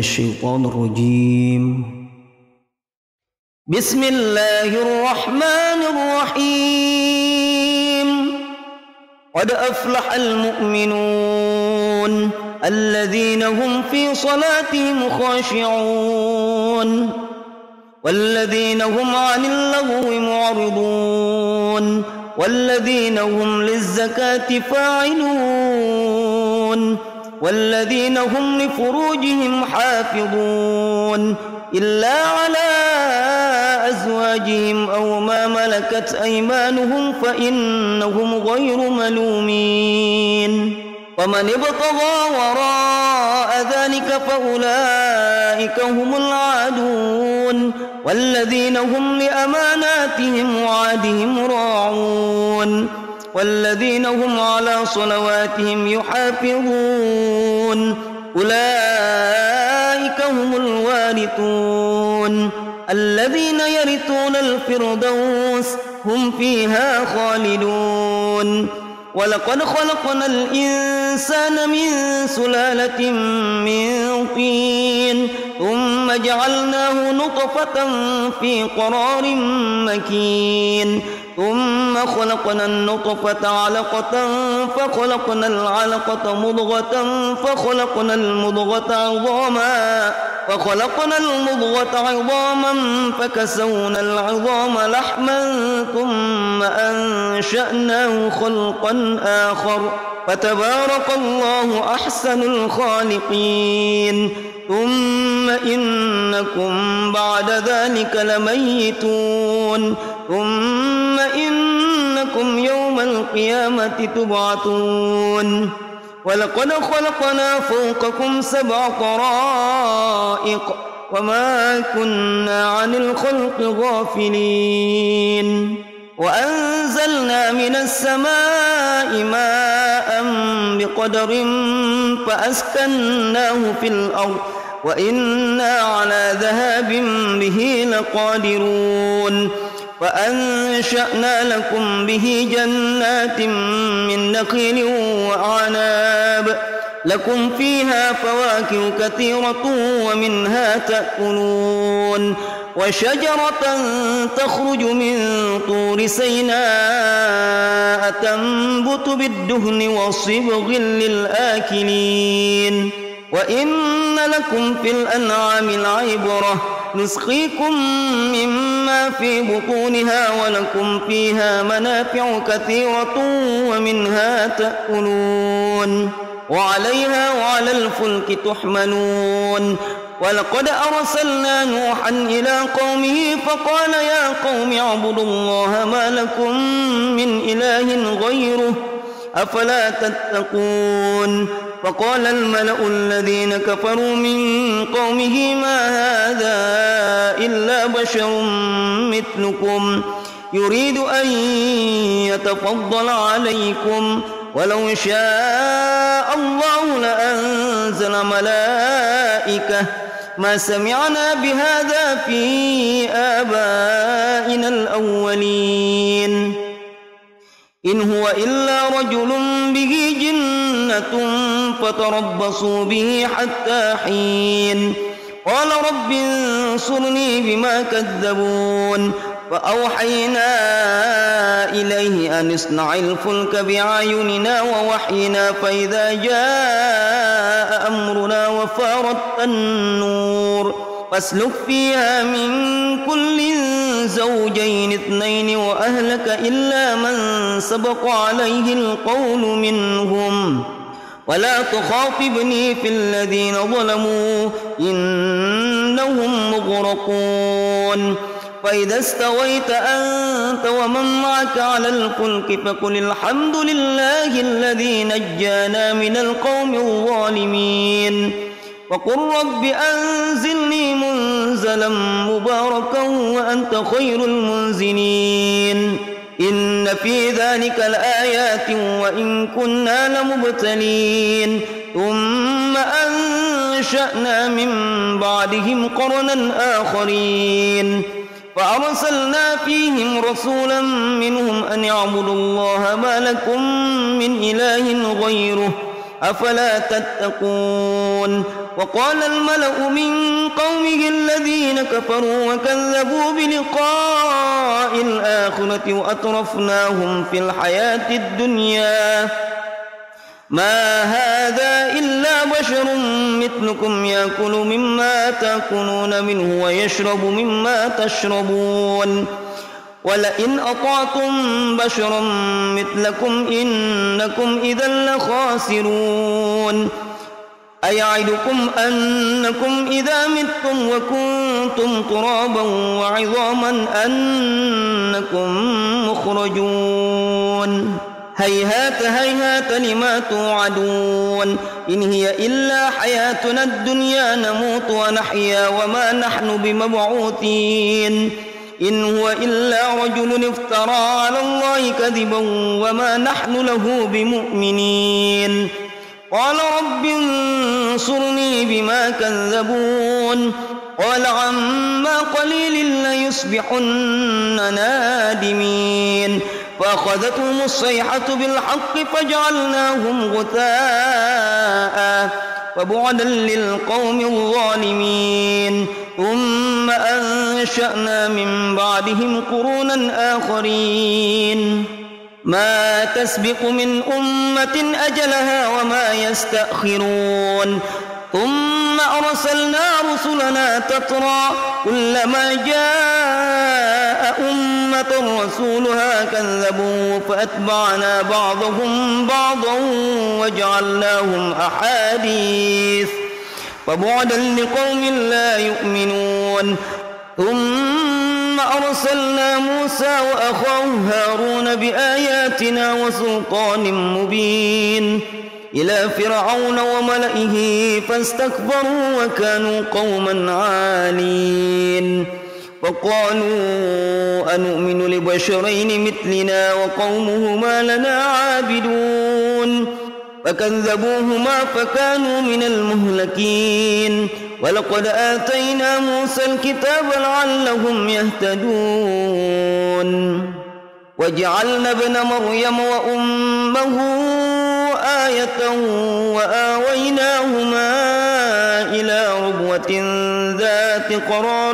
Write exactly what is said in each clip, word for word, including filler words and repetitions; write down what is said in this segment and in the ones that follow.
الشيطان الرجيم. بسم الله الرحمن الرحيم. قد أفلح المؤمنون الذين هم في صلاتهم خاشعون والذين هم عن اللغو معرضون والذين هم للزكاة فاعلون والذين هم لفروجهم حافظون إلا على أزواجهم أو ما ملكت أيمانهم فإنهم غير ملومين. ومن ابتغى وراء ذلك فأولئك هم العادون والذين هم لأماناتهم وعهدهم راعون والذين هم على صلواتهم يحافظون أولئك هم الوارثون الذين يرثون الفردوس هم فيها خالدون. ولقد خلقنا الإنسان من سلالة من طين ثم جعلناه نطفة في قرار مكين ثم خلقنا النطفة علقة فخلقنا العلقة مضغة فخلقنا المضغة عظاما فخلقنا المضغة عظاما فكسونا العظام لحما ثم أنشأناه خلقا آخر فتبارك الله أحسن الخالقين. ثم إنكم بعد ذلك لميتون ثم إنكم يوم القيامة تبعثون. ولقد خلقنا فوقكم سبع طرائق وما كنا عن الخلق غافلين. وأنزلنا من السماء ماء بقدر فأسكناه في الأرض وإنا على ذهاب به لقادرون. فأنشأنا لكم به جنات من نخيل وأعناب لكم فيها فواكه كثيرة ومنها تأكلون وشجرة تخرج من طور سيناء تنبت بالدهن والصبغ للآكلين. وإن لكم في الأنعام لعبرة نسقيكم مما في بطونها ولكم فيها منافع كثيرة ومنها تأكلون وعليها وعلى الفلك تحملون. ولقد أرسلنا نوحا إلى قومه فقال يا قوم اعبدوا الله ما لكم من إله غيره أفلا تتقون. فقال الملأ الذين كفروا من قومه ما هذا إلا بشر مثلكم يريد أن يتفضل عليكم ولو شاء الله لأنزل ملائكة ما سمعنا بهذا في آبائنا الأولين إن هو إلا رجل به جنة فتربصوا به حتى حين. قال رب انصرني بما كذبون. فأوحينا إليه أن اصنع الفلك بأعيننا ووحينا فإذا جاء أمرنا وفارت النور فاسلك فيها من كل زوجين اثنين وأهلك إلا من سبق عليه القول منهم ولا تخاطبني في الذين ظلموا إنهم مغرقون. فإذا استويت أنت ومن معك على الفلك فقل الحمد لله الذي نجانا من القوم الظالمين وقل رب أنزلني منزلا مباركا وأنت خير المنزلين. إن في ذلك لآيات وإن كنا لمبتلين. ثم أنشأنا من بعدهم قرنا آخرين فأرسلنا فيهم رسولا منهم أن اعبدوا الله ما لكم من إله غيره أفلا تتقون. وقال الملأ من قومه الذين كفروا وكذبوا بلقاء الآخرة وأترفناهم في الحياة الدنيا ما هذا إلا بشر مثلكم يأكل مما تأكلون منه ويشرب مما تشربون ولئن أطعتم بشرا مثلكم إنكم إذا لخاسرون أيعدكم أنكم إذا متم وكنتم ترابا وعظاما أنكم مخرجون هيهات هيهات لما توعدون إن هي إلا حياتنا الدنيا نموت ونحيا وما نحن بمبعوثين إن هو إلا رجل افترى على الله كذبا وما نحن له بمؤمنين قال رب انصرني بما كذبون قال عما قليل ليصبحن نادمين فأخذتهم الصيحة بالحق فجعلناهم غثاء فبعدا للقوم الظالمين ثم أنشأنا من بعدهم قرونا آخرين ما تسبق من أمة أجلها وما يستأخرون ثم أرسلنا رسلنا تترى كلما جاء أمة رسولها كذبوا فأتبعنا بعضهم بعضا وجعلناهم أحاديث فبعدا لقوم لا يؤمنون ثم أرسلنا موسى وأخاه هارون بآياتنا وسلطان مبين إلى فرعون وملئه فاستكبروا وكانوا قوما عالين فقالوا أنؤمن لبشرين مثلنا وقومهما لنا عابدون فكذبوهما فكانوا من المهلكين ولقد آتينا موسى الكتاب لعلهم يهتدون وجعلنا ابن مريم وأمه آية وآويناهما إلى ربوة ذات قرار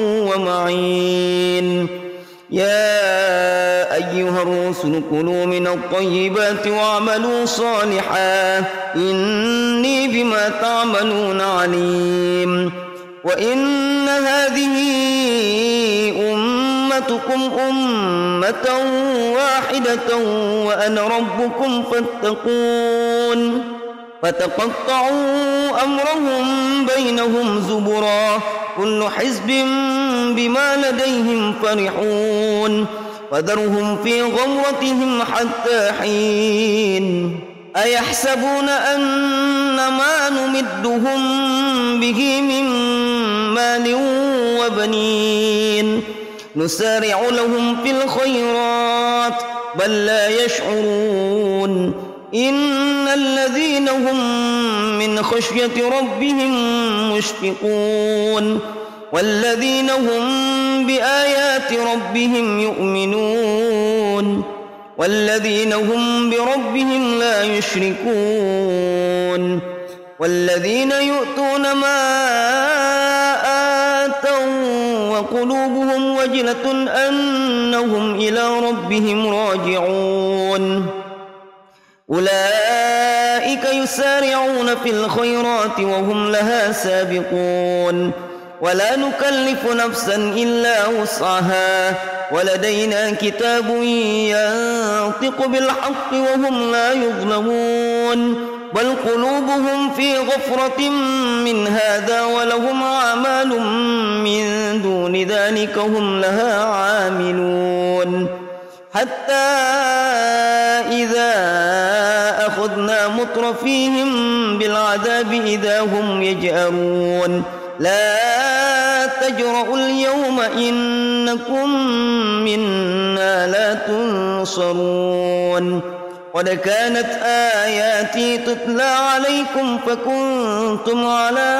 ومعين يا أيها الرسل كلوا من الطيبات واعملوا صالحا إني بما تعملون عليم وإن هذه أمتكم أمة واحدة وأنا ربكم فاتقون فتقطعوا أمرهم بينهم زبرا كل حزب بما لديهم فرحون وذرهم في غمرتهم حتى حين أيحسبون أن ما نمدهم به من مال وبنين نسارع لهم في الخيرات بل لا يشعرون إن الذين هم من خشية ربهم مشفقون والذين هم بآيات ربهم يؤمنون والذين هم بربهم لا يشركون والذين يؤتون ما آتوا وقلوبهم وجلة أنهم إلى ربهم راجعون أولئك يسارعون في الخيرات وهم لها سابقون ولا نكلف نفسا إلا وسعها ولدينا كتاب ينطق بالحق وهم لا يظلمون بل قلوبهم في غفرة من هذا ولهم أعمال من دون ذلك هم لها عاملون حتى إذا أخذنا مترفيهم بالعذاب إذا هم يجأرون لا تجرؤوا اليوم إنكم منا لا تنصرون قد كانت آياتي تتلى عليكم فكنتم على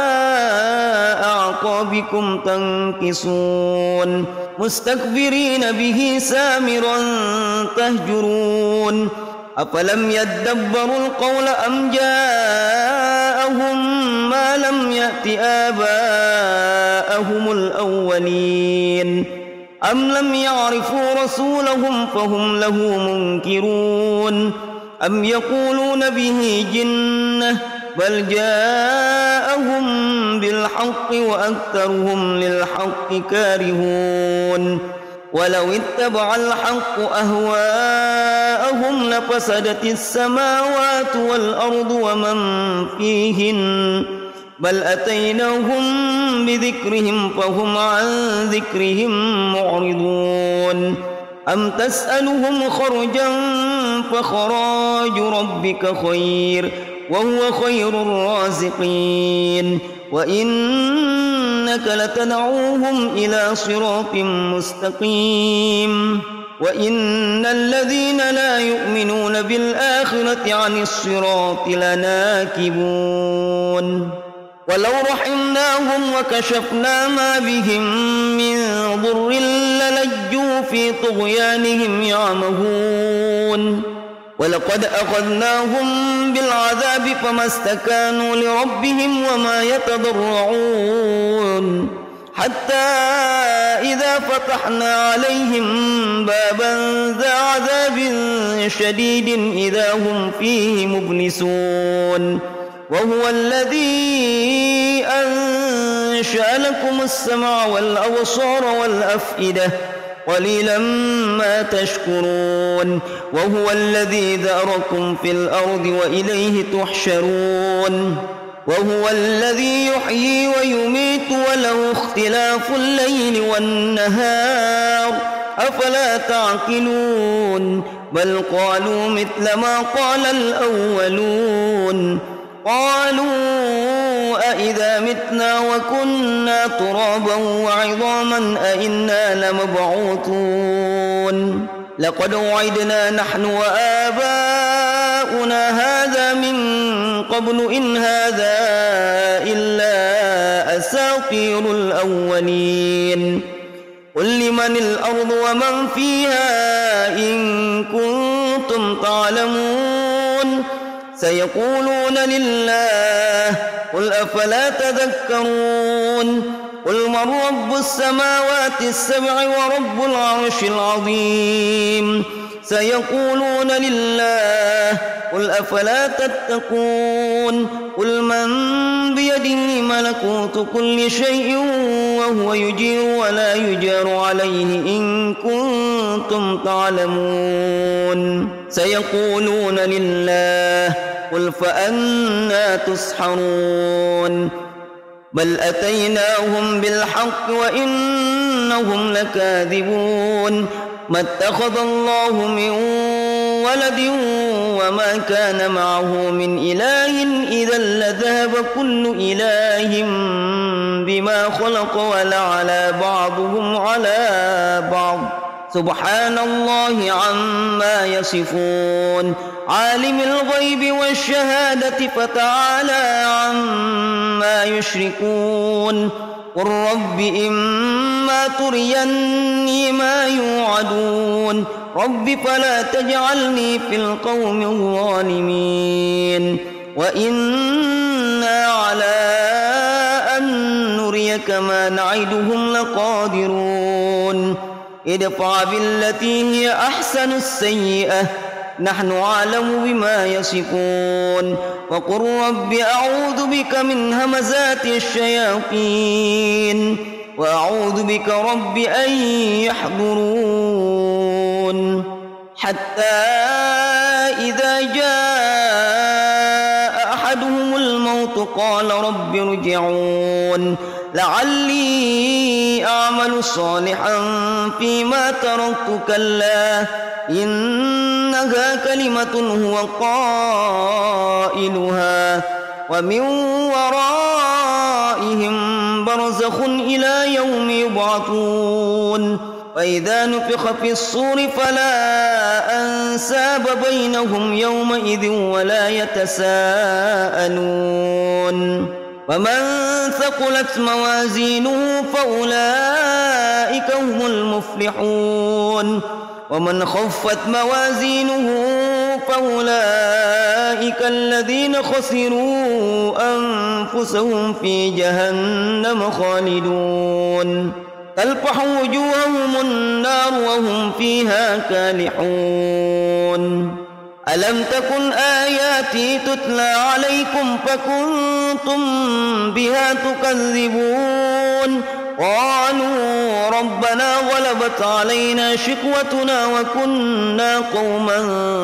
أعقابكم تنكصون مستكبرين به سامرا تهجرون أفلم يدبروا القول أم جاءهم ما لم يأت آباءهم الأولين أم لم يعرفوا رسولهم فهم له منكرون أم يقولون به جنة بل جاءهم بالحق وأكثرهم للحق كارهون ولو اتبع الحق أهواءهم لفسدت السماوات والأرض ومن فيهن بل أتيناهم بذكرهم فهم عن ذكرهم معرضون أم تسألهم خرجا فخراج ربك خير وهو خير الرازقين وإنك لتدعوهم إلى صراط مستقيم وإن الذين لا يؤمنون بالآخرة عن الصراط لناكبون ولو رحمناهم وكشفنا ما بهم من ضر للجوا في طغيانهم يعمهون ولقد أخذناهم بالعذاب فما استكانوا لربهم وما يتضرعون حتى إذا فتحنا عليهم بابا ذا عذاب شديد إذا هم فيه مبلسون وهو الذي أنشأ لكم السمع والأبصار والأفئدة قليلا ما تشكرون وهو الذي ذرأكم في الأرض وإليه تحشرون وهو الذي يحيي ويميت وله اختلاف الليل والنهار أفلا تعقلون بل قالوا مثل ما قال الأولون قالوا أإذا متنا وكنا ترابا وعظاما أإنا لمبعوثون لقد وعدنا نحن وآباؤنا هذا من قبل إن هذا إلا أساطير الأولين قل لمن الأرض ومن فيها إن كنتم تعلمون سيقولون لله قل أفلا تذكرون قل من رب السماوات السبع ورب العرش العظيم سيقولون لله قل أفلا تتقون قل من بيده ملكوت كل شيء وهو يجير ولا يجار عليه إن كنتم تعلمون سيقولون لله قل فأنى تسحرون بل أتيناهم بالحق وإنهم لكاذبون ما اتخذ الله من ولد وما كان معه من إله إذا لذهب كل إله بما خلق ولعلى بعضهم على بعض سبحان الله عما يصفون عالم الغيب والشهادة فتعالى عما يشركون قل رب إما تريني ما يوعدون رب فلا تجعلني في القوم الظالمين وإنا على أن نريك ما نعدهم لقادرون ادفع بالتي هي أحسن السيئة نحن أعلم بما يصفون وقل رب أعوذ بك من همزات الشياطين وأعوذ بك رب أن يحضرون حتى إذا جاء أحدهم الموت قال رب ارجعون لعلي أعمل صالحا فيما تركت كلا إنها كلمة هو قائلها ومن ورائهم برزخ إلى يوم يبعثون وإذا نفخ في الصور فلا أنساب بينهم يومئذ ولا يتساءلون ومن ثقلت موازينه فأولئك هم المفلحون ومن خفت موازينه فأولئك الذين خسروا أنفسهم في جهنم خالدون تلفح وجوههم النار وهم فيها كالحون ألم تكن آياتي تتلى عليكم فكنتم بها تكذبون قالوا ربنا غلبت علينا شقوتنا وكنا قوما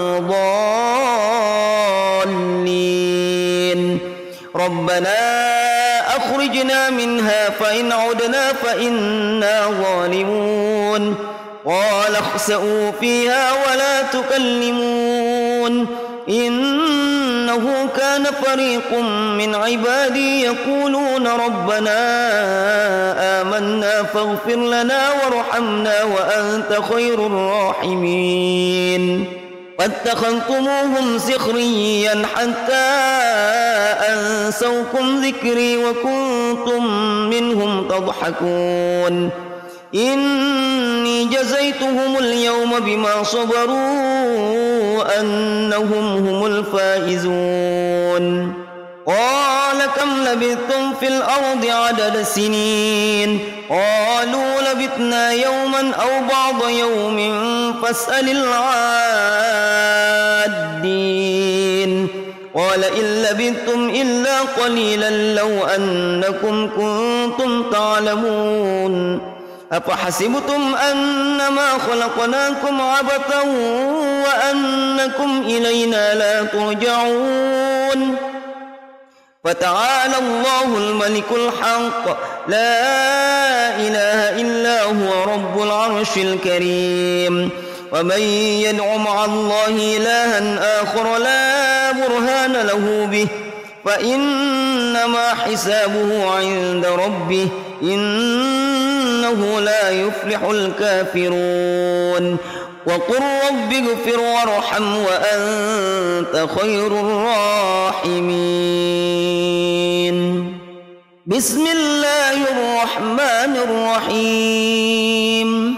ضالين ربنا أخرجنا منها فإن عدنا فإنا ظالمون قال اخسئوا فيها ولا تكلمون إنه كان فريق من عبادي يقولون ربنا آمنا فاغفر لنا وارحمنا وأنت خير الراحمين واتخذتموهم سخريا حتى أنسوكم ذكري وكنتم منهم تضحكون إني جزيتهم اليوم بما صبروا أنهم هم الفائزون قال كم لبثتم في الأرض عدد سنين قالوا لبثنا يوما أو بعض يوم فاسأل العادين قال إن لبثتم إلا قليلا لو أنكم كنتم تعلمون أفحسبتم أنما خلقناكم عبثا وأنكم إلينا لا ترجعون فتعالى الله الملك الحق لا إله إلا هو رب العرش الكريم ومن يدع مع الله إلها آخر لا برهان له به فإنما حسابه عند ربه إنه لا يفلح الكافرون وقل رب اغفر وارحم وأنت خير الراحمين بسم الله الرحمن الرحيم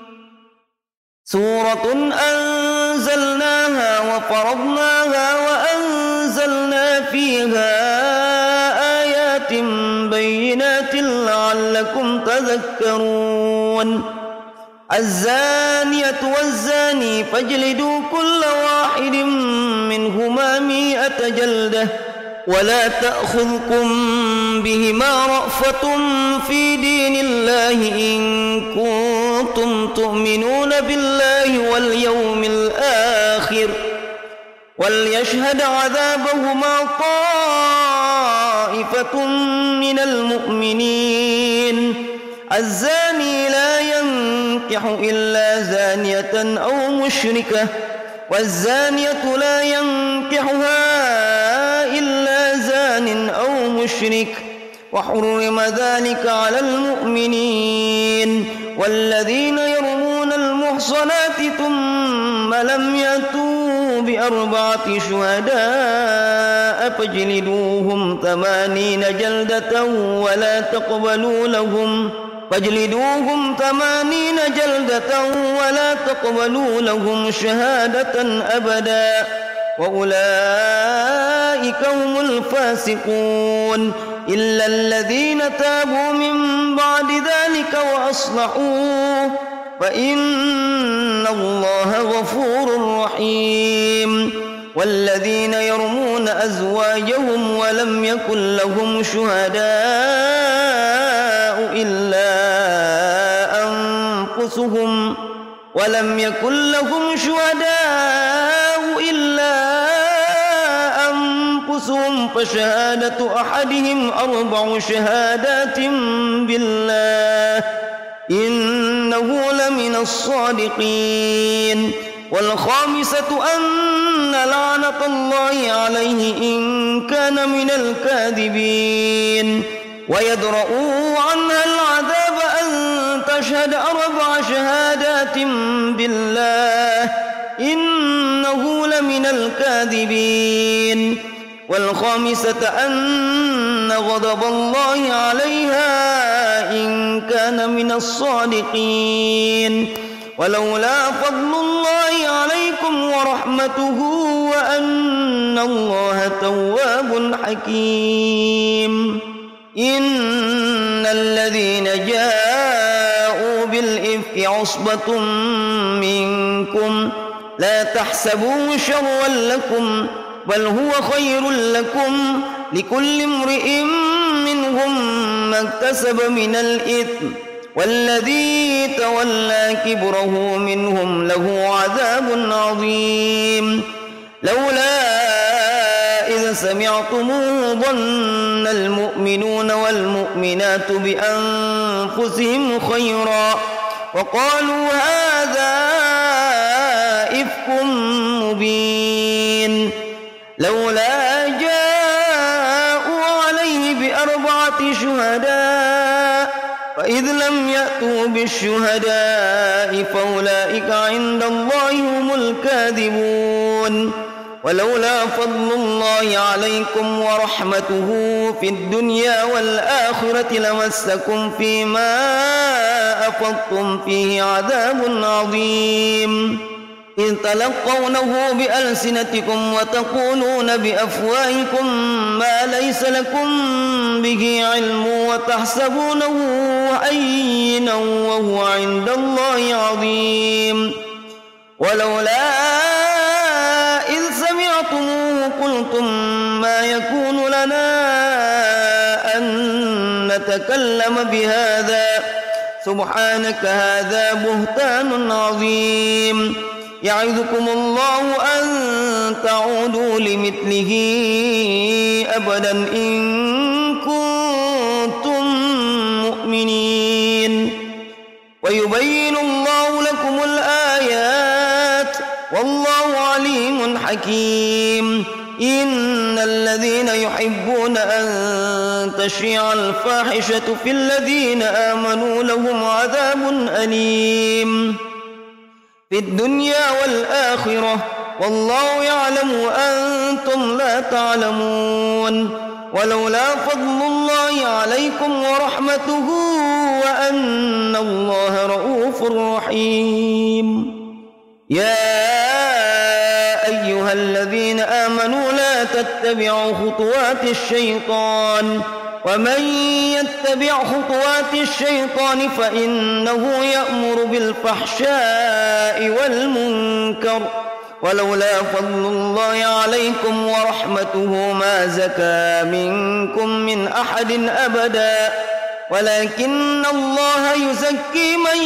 سورة أنزلناها وفرضناها وأنزلنا فيها آيات بينات لعلكم تذكرون الزانية والزاني فاجلدوا كل واحد منهما مائة جلدة ولا تأخذكم بهما رأفة في دين الله إن كنتم تؤمنون بالله واليوم الآخر وليشهد عذابهما طائفة من المؤمنين الزاني لا ينكح إلا زانية أو مشركة والزانية لا ينكحها إلا زان أو مشرك وحرم ذلك على المؤمنين والذين يرمون المحصنات ثم لم يأتوا بأربعة شهداء فاجلدوهم ثمانين جلدة ولا تقبلوا لهم فاجلدوهم ثمانين جلدة ولا تقبلوا لهم شهادة أبدا وأولئك هم الفاسقون إلا الذين تابوا من بعد ذلك وأصلحوا فإن الله غفور رحيم والذين يرمون أزواجهم ولم يكن لهم شهداء إلا أنفسهم ولم يكن لهم شهداء إلا أنفسهم فشهادة أحدهم أربع شهادات بالله إنه لمن الصادقين والخامسة أن لعنة الله عليه إن كان من الكاذبين ويدرؤوا عنها العذاب أن تشهد أربع شهادات بالله إنه لمن الكاذبين والخامسة أن غضب الله عليها إن كان من الصادقين ولولا فضل الله عليكم ورحمته وأن الله تواب حكيم. إن الذين جاءوا بالإفك عصبة منكم لا تحسبوه شرا لكم بل هو خير لكم لكل امرئ منهم ما اكتسب من الإثم والذي تولى كبره منهم له عذاب عظيم. لولا إذ سمعتموه ظن المؤمنون والمؤمنات بأنفسهم خيرا وقالوا هذا إفك مبين. لولا جاءوا عليه بأربعة شهداء فإذ لم يأتوا بالشهداء فأولئك عند الله هم الكاذبون. ولولا فضل الله عليكم ورحمته في الدنيا والآخرة لمسكم فيما أفضتم فيه عذاب عظيم. إذ تلقونه بألسنتكم وتقولون بأفواهكم ما ليس لكم به علم وتحسبونه هينا وهو عند الله عظيم. ولولا إذ سمعتموه قلتم ما يكون لنا أن نتكلم بهذا سبحانك هذا بهتان عظيم. يعظكم الله أن تعودوا لمثله أبدا إن كنتم مؤمنين. ويبين الله لكم الآيات والله عليم حكيم. إن الذين يحبون أن تشيع الفاحشة في الذين آمنوا لهم عذاب أليم في الدنيا والآخرة والله يعلم وأنتم لا تعلمون. ولولا فضل الله عليكم ورحمته وأن الله رؤوف رحيم. يا أيها الذين آمنوا لا تتبعوا خطوات الشيطان ومن يتبع خطوات الشيطان فإنه يأمر بالفحشاء والمنكر. ولولا فضل الله عليكم ورحمته ما زكى منكم من أحد أبدا ولكن الله يزكي من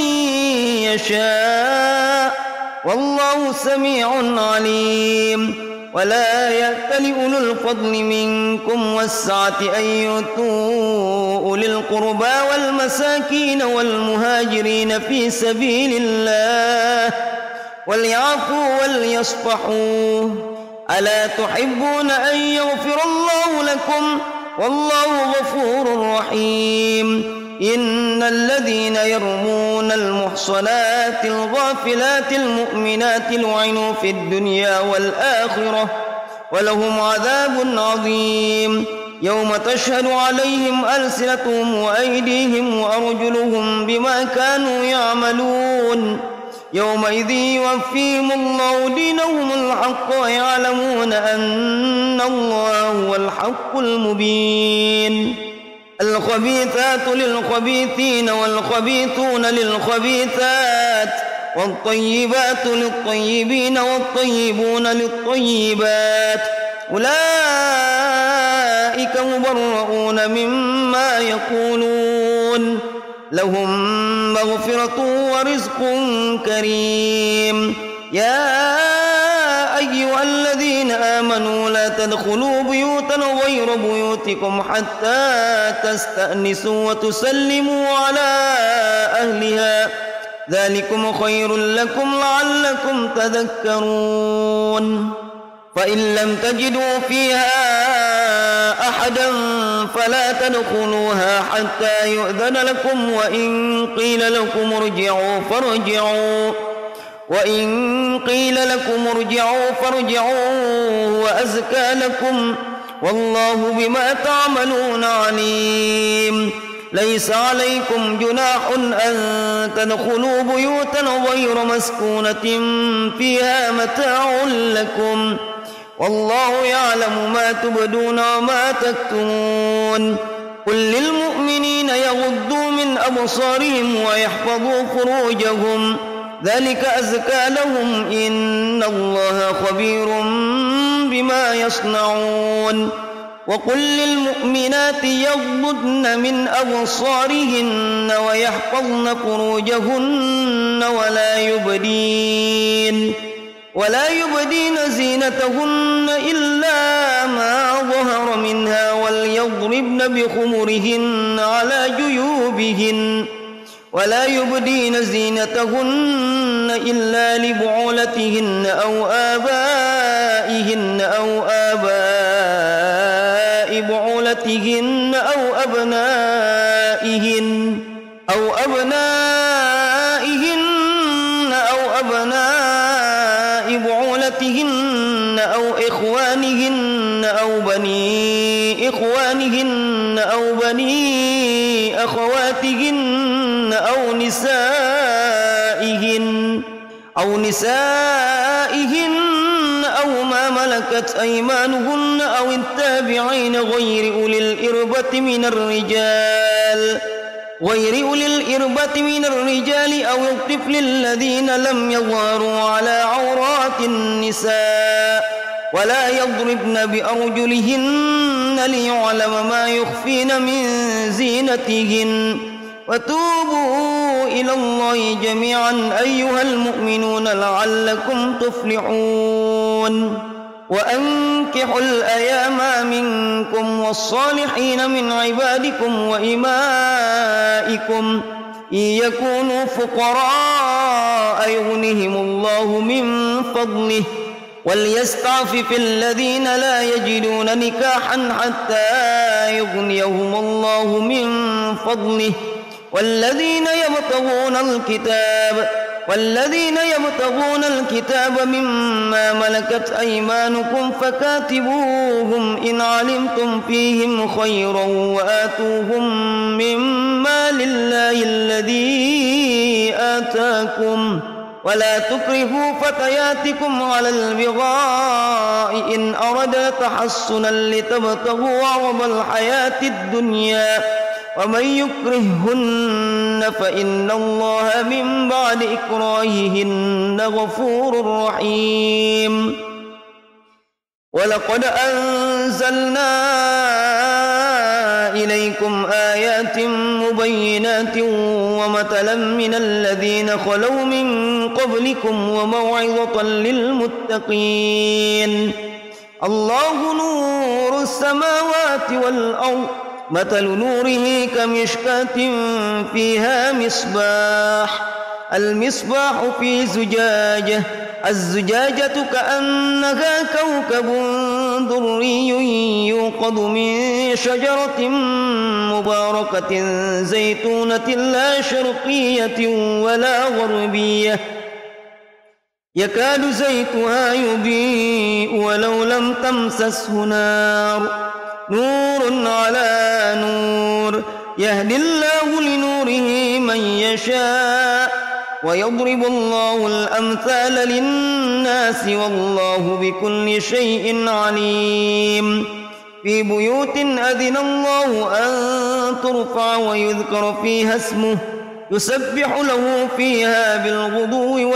يشاء والله سميع عليم. ولا يأتل أولو الفضل منكم والسعة أن يؤتوا أولي القربى والمساكين والمهاجرين في سبيل الله وليعفوا وليصفحوا ألا تحبون أن يغفر الله لكم والله غفور رحيم. إن الذين يرمون المحصنات الغافلات المؤمنات لعنوا في الدنيا والآخرة ولهم عذاب عظيم. يوم تشهد عليهم ألسنتهم وأيديهم وأرجلهم بما كانوا يعملون يومئذ يوفيهم الله دينهم الحق ويعلمون أن الله هو الحق المبين. الخبيثات للخبيثين والخبيثون للخبيثات والطيبات للطيبين والطيبون للطيبات أولئك مبرؤون مما يقولون لهم مغفرة ورزق كريم. يا أيها الذين آمنوا لا تدخلوا بيوتا غير بيوتكم حتى تستأنسوا وتسلموا على أهلها ذلكم خير لكم لعلكم تذكرون. فإن لم تجدوا فيها أحدا فلا تدخلوها حتى يؤذن لكم وإن قيل لكم ارجعوا فارجعوا وإن قيل لكم ارجعوا فارجعوا وأزكى لكم والله بما تعملون عليم. ليس عليكم جناح أن تدخلوا بيوتا غير مسكونة فيها متاع لكم والله يعلم ما تبدون وما تكتمون قل للمؤمنين يغضوا من أبصارهم ويحفظوا فروجهم ذلك أزكى لهم إن الله خبير بما يصنعون وقل للمؤمنات يغضضن من أبصارهن ويحفظن فروجهن ولا يبدين ولا يبدين زينتهن إلا ما ظهر منها وليضربن بخمرهن على جيوبهن ولا يبدين زينتهن إلا لبعولتهن أو آبائهن أو آباء بعولتهن أو أبنائهن أو أبنائهن أو أبناء بعولتهن أو إخوانهن أو بني إخوانهن أو بني أخواتهن أو نسائهن أو نسائهن أو ما ملكت أيمانهن أو التابعين غير أولي الإربة من الرجال غير أولي الإربة من الرجال أو الطفل الذين لم يظهروا على عورات النساء ولا يضربن بأرجلهن ليعلم ما يخفين من زينتهن وتوبوا إلى الله جميعا أيها المؤمنون لعلكم تفلحون وأنكحوا الأيام منكم والصالحين من عبادكم وإمائكم إن يكونوا فقراء يغنهم الله من فضله وليستعفف الذين لا يجدون نكاحا حتى يغنيهم الله من فضله والذين يبتغون الكتاب والذين يبتغون الكتاب مما ملكت أيمانكم فكاتبوهم إن علمتم فيهم خيرا وآتوهم مما لله الذي آتاكم ولا تكرهوا فتياتكم على البغاء إن أردنا تحصنا لتبتغوا عرض الحياة الدنيا ومن يكرههن فإن الله من بعد إكراههن غفور رحيم ولقد أنزلنا إليكم آيات مبينات ومثلا من الذين خلوا من قبلكم وموعظة للمتقين الله نور السماوات والأرض مثل نوره كمشكاة فيها مصباح المصباح في زجاجة الزجاجة كأنها كوكب دري يوقد من شجرة مباركة زيتونة لا شرقية ولا غربية يكاد زيتها يضيء ولو لم تمسسه نار نور على نور يهدي الله لنوره من يشاء ويضرب الله الأمثال للناس والله بكل شيء عليم في بيوت أذن الله أن ترفع ويذكر فيها اسمه يسبح له فيها بالغدو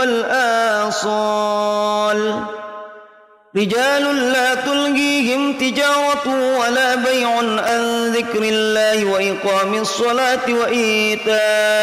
والآصال رجال لا تلهيهم تجارة ولا بيع عن ذكر الله وإقام الصلاة وإيتاء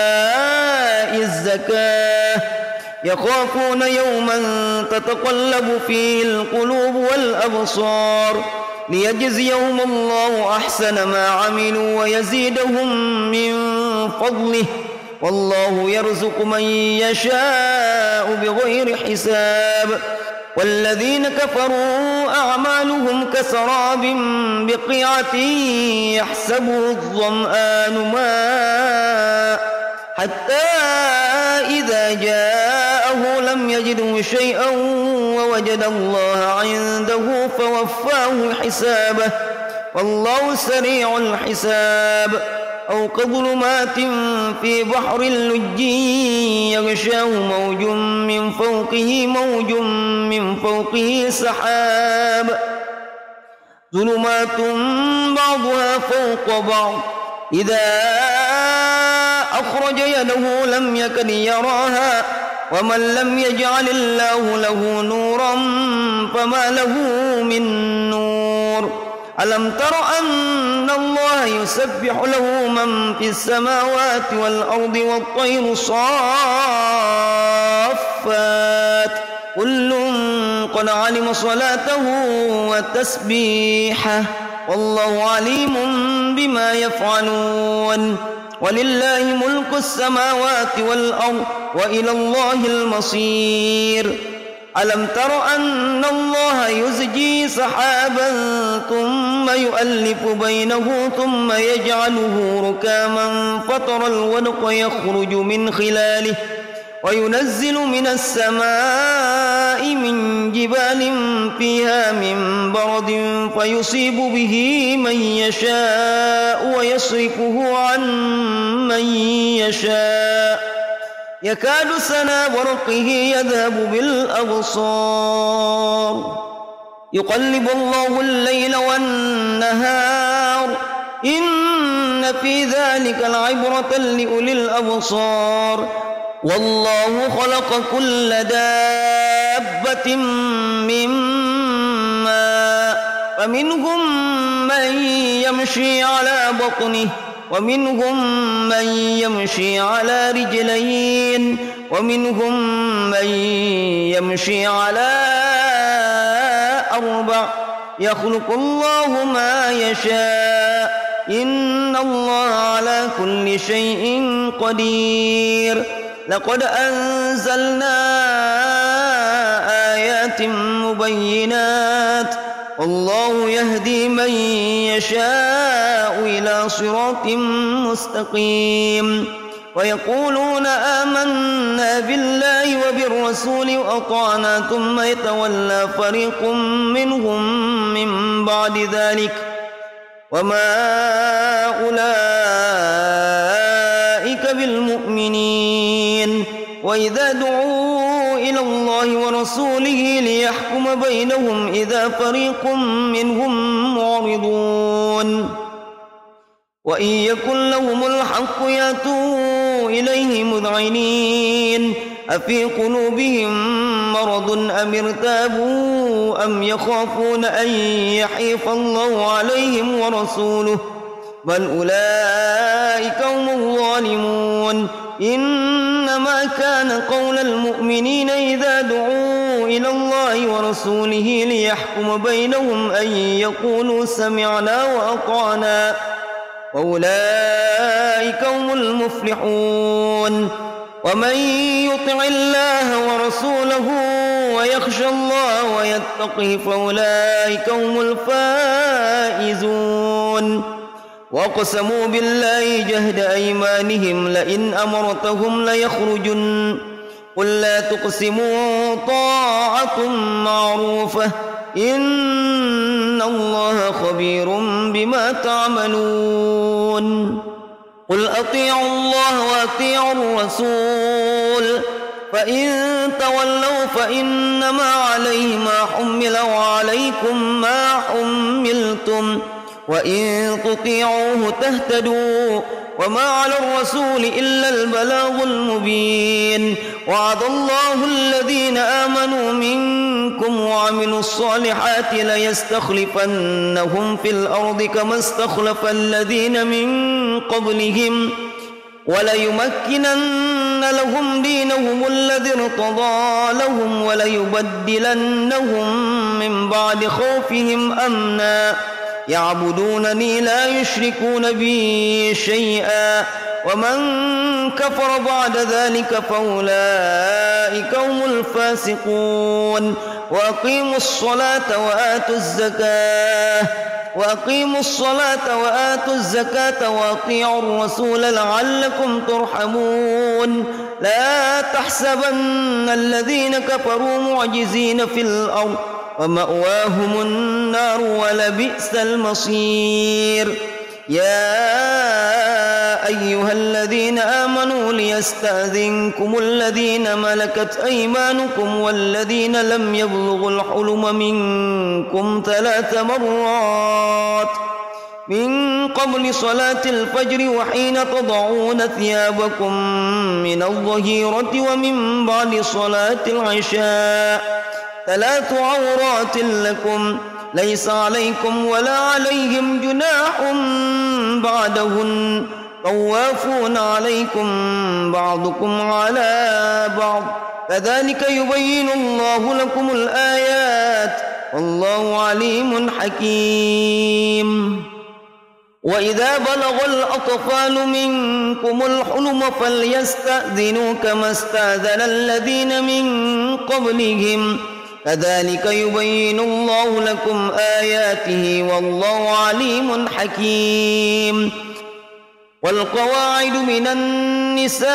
الزكاة يخافون يوما تتقلب فيه القلوب والأبصار ليجزيهم الله أحسن ما عملوا ويزيدهم من فضله والله يرزق من يشاء بغير حساب والذين كفروا أعمالهم كسراب بقيعة يحسبه الظمآن ماء حتى إذا جاءه لم يجده شيئا ووجد الله عنده فوفاه حسابه والله سريع الحساب أو كظلمات في بحر لج يغشاه موج من فوقه موج من فوقه سحاب ظلمات بعضها فوق بعض إذا أخرج يده لم يكد يراها ومن لم يجعل الله له نورا فما له من نور ألم تر أن الله يسبح له من في السماوات والأرض والطير صافات كل قد علم صلاته وتسبيحه والله عليم بما يفعلون ولله ملك السماوات والأرض وإلى الله المصير ألم تر أن الله يزجي سحابا ثم يؤلف بينه ثم يجعله ركاما فترى الودق يخرج من خلاله وينزل من السماء من جبال فيها من برد فيصيب به من يشاء ويصرفه عن من يشاء يكاد سنا برقه يذهب بالأبصار يقلب الله الليل والنهار إن في ذلك لعبرة لأولي الأبصار والله خلق كل دابة من ماء فمنهم من يمشي على بطنه ومنهم من يمشي على رجلين ومنهم من يمشي على أربع يخلق الله ما يشاء إن الله على كل شيء قدير لقد أنزلنا آيات مبينات والله يهدي من يشاء إلى صراط مستقيم ويقولون آمنا بالله وبالرسول وأطعنا ثم يتولى فريق منهم من بعد ذلك وما أولئك بالمؤمنين وإذا دعوا إلى الله ورسوله ليحكم بينهم إذا فريق منهم معرضون وإن يكن لهم الحق يأتوا إليه مذعنين أفي قلوبهم مرض أم ارتابوا أم يخافون أن يحيف الله عليهم ورسوله بل أولئك هم الظالمون إنما كان قول المؤمنين إذا دعوا إلى الله ورسوله ليحكم بينهم أن يقولوا سمعنا وأطعنا وأولئك هم المفلحون ومن يطع الله ورسوله ويخشى الله ويتقه فأولئك هم الفائزون وأقسموا بالله جهد أيمانهم لئن أمرتهم ليخرجن قل لا تقسموا طاعة معروفة إن الله خبير بما تعملون قل أطيعوا الله وأطيعوا الرسول فإن تولوا فإنما عليه ما حمل وعليكم ما حملتم وإن تطيعوه تهتدوا وما على الرسول إلا البلاغ المبين وعد الله الذين آمنوا منكم وعملوا الصالحات ليستخلفنهم في الأرض كما استخلف الذين من قبلهم وليمكنن لهم دينهم الذي ارتضى لهم وليبدلنهم من بعد خوفهم أمنا يعبدونني لا يشركون بي شيئا ومن كفر بعد ذلك فأولئك هم الفاسقون وأقيموا الصلاة وآتوا الزكاة وأقيموا الصلاة وآتوا الزكاة وأطيعوا الرسول لعلكم ترحمون لا تحسبن الذين كفروا معجزين في الأرض ومأواهم النار ولبئس المصير يا أيها الذين آمنوا ليستأذنكم الذين ملكت أيمانكم والذين لم يبلغوا الحلم منكم ثلاث مرات من قبل صلاة الفجر وحين تضعون ثيابكم من الظهيرة ومن بعد صلاة العشاء ثلاث عورات لكم ليس عليكم ولا عليهم جناح بعدهن طوافون عليكم بعضكم على بعض كذلك يبين الله لكم الآيات والله عليم حكيم. وإذا بلغ الأطفال منكم الحلم فليستأذنوا كما استأذن الذين من قبلهم كذلك يبين الله لكم آياته والله عليم حكيم. والقواعد من النساء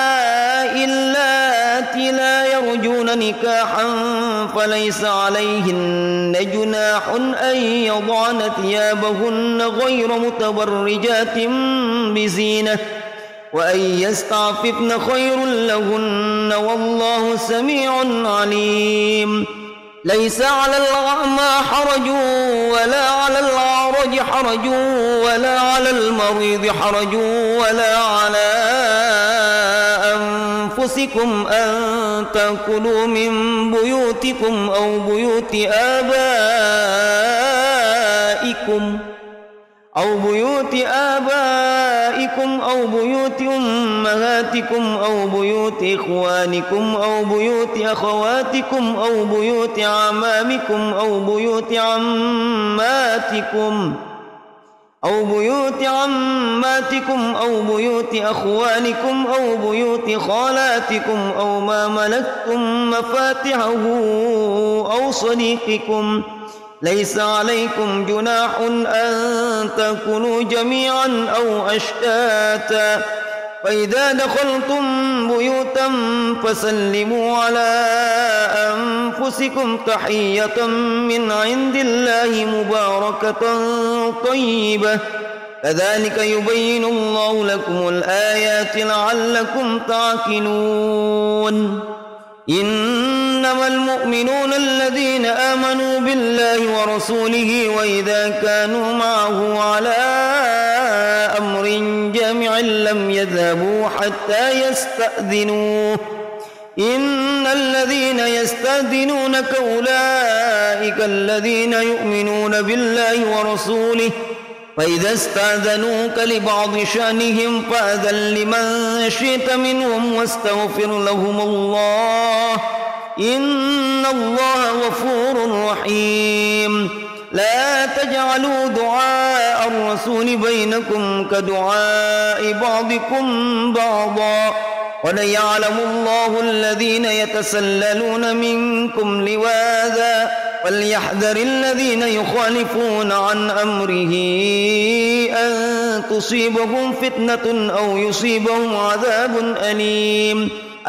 اللاتي لا يرجون نكاحا فليس عليهن جناح أن يضعن ثيابهن غير متبرجات بزينة وأن يستعففن خير لهن والله سميع عليم. ليس على الأعمى حرج ولا على الأعرج حرج ولا على المريض حرج ولا على أنفسكم أن تأكلوا من بيوتكم أو بيوت آبائكم أو بيوت آبائكم أو بيوت أمهاتكم أو بيوت إخوانكم أو بيوت أخواتكم أو بيوت عمامكم أو بيوت عماتكم أو بيوت عماتكم أو بيوت أخوانكم أو بيوت خالاتكم أو ما ملكتم مفاتحه أو صديقكم ليس عليكم جناح أن تأكلوا جميعا أو أشتاتا فإذا دخلتم بيوتا فسلموا على أنفسكم تحية من عند الله مباركة طيبة كذلك يبين الله لكم الآيات لعلكم تعقلون. إنما المؤمنون الذين آمنوا بالله ورسوله وإذا كانوا معه على أمر جامع لم يذهبوا حتى يستأذنوه إن الذين يستأذنونك أولئك الذين يؤمنون بالله ورسوله فإذا استأذنوك لبعض شأنهم فأذن لمن شئت منهم واستغفر لهم الله إن الله غفور رحيم. لا تجعلوا دعاء الرسول بينكم كدعاء بعضكم بعضا وليعلم الله الذين يتسللون منكم لواذا فليحذر الذين يخالفون عن أمره أن تصيبهم فتنة أو يصيبهم عذاب أليم.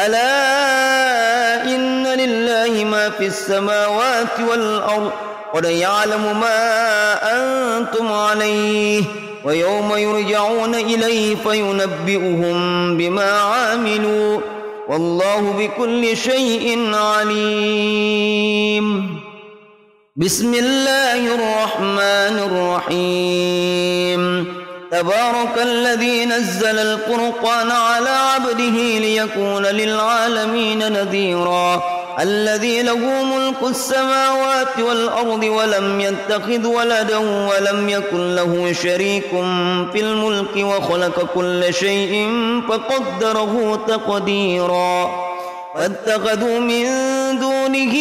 ألا إن لله ما في السماوات والأرض وليعلم ما أنتم عليه ويوم يرجعون إليه فينبئهم بما عاملوا والله بكل شيء عليم. بسم الله الرحمن الرحيم. تبارك الذي نزل الفرقان على عبده ليكون للعالمين نذيرا الذي له ملك السماوات والأرض ولم يتخذ ولدا ولم يكن له شريك في الملك وخلق كل شيء فقدره تقديرا واتخذوا من دونه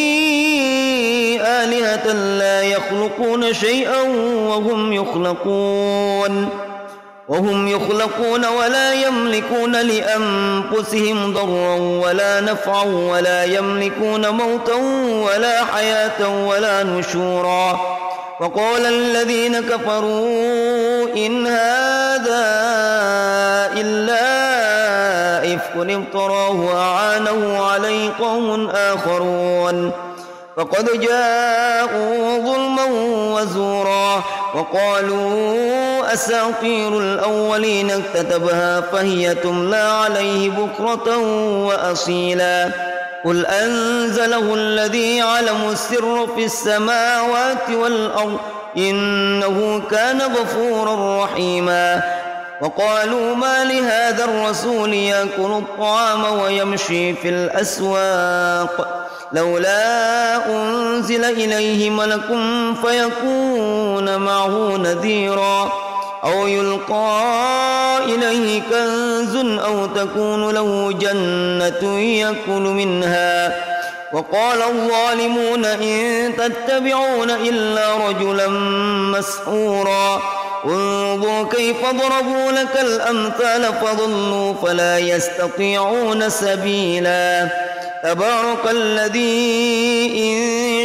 آلهة لا يخلقون شيئا وهم يخلقون وهم يخلقون ولا يملكون لأنفسهم ضرا ولا نفعا ولا يملكون موتا ولا حياة ولا نشورا. وقال الذين كفروا إن هذا إلا إفك افتراه وأعانه عليه قوم آخرون فقد جاءوا ظلما وزورا وقالوا أساطير الأولين اكتتبها فهي تملى عليه بكرة وأصيلا قل أنزله الذي يعلم السر في السماوات والأرض إنه كان غفورا رحيما وقالوا ما لهذا الرسول يأكل الطعام ويمشي في الأسواق لولا أنزل إليه ملك فيكون معه نذيرا أو يلقى إليه كنز أو تكون له جنة يأكل منها وقال الظالمون إن تتبعون إلا رجلا مسحورا انظر كيف ضربوا لك الأمثال فضلوا فلا يستطيعون سبيلا تبارك الذي إن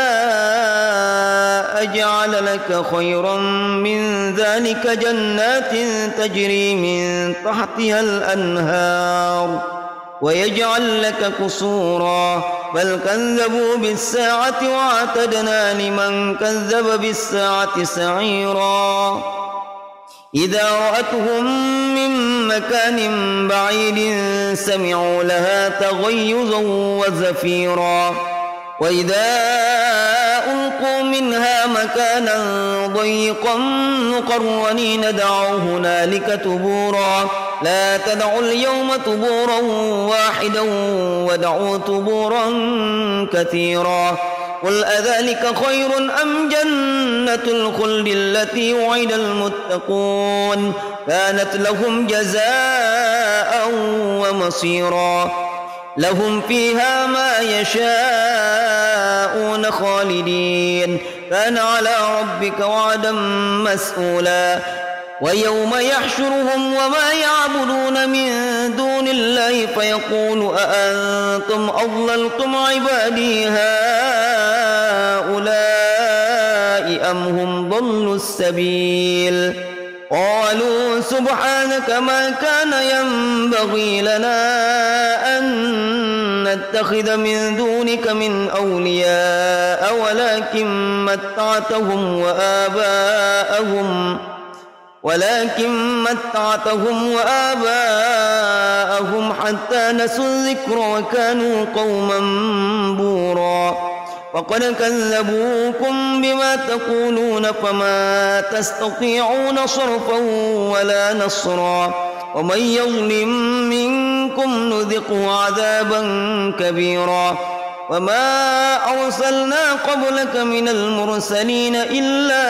شاء جعل لك خيرا من ذلك جنات تجري من تحتها الأنهار ويجعل لك قصورا بل كذبوا بالساعة واعتدنا لمن كذب بالساعة سعيرا إذا رأتهم من مكان بعيد سمعوا لها تغيظا وزفيرا وإذا ألقوا منها مكانا ضيقا مقرنين دعوا هنالك تبورا لا تدعوا اليوم تبورا واحدا ودعوا تبورا كثيرا قل أذلك خير أم جنة الخلد التي وعد المتقون كانت لهم جزاء ومصيرا لهم فيها ما يشاءون خالدين كان على ربك وعدا مسئولا ويوم يحشرهم وما يعبدون من دون الله فيقول أأنتم أضللتم عبادي هؤلاء أم هم ضلوا السبيل قالوا سبحانك ما كان ينبغي لنا أن نتخذ من دونك من أولياء ولكن متعتهم وآباءهم ولكن متعتهم وآباءهم حتى نسوا الذكر وكانوا قوما بورا وقد كذبوكم بما تقولون فما تستطيعون صرفا ولا نصرا ومن يظلم منكم نذقه عذابا كبيرا وما أرسلنا قبلك من المرسلين إلا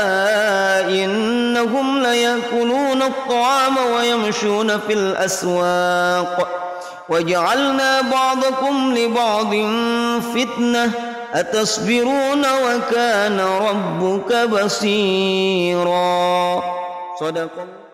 إنهم ليأكلون الطعام ويمشون في الأسواق وجعلنا بعضكم لبعض فتنة أتصبرون وكان ربك بصيرا صدق الله.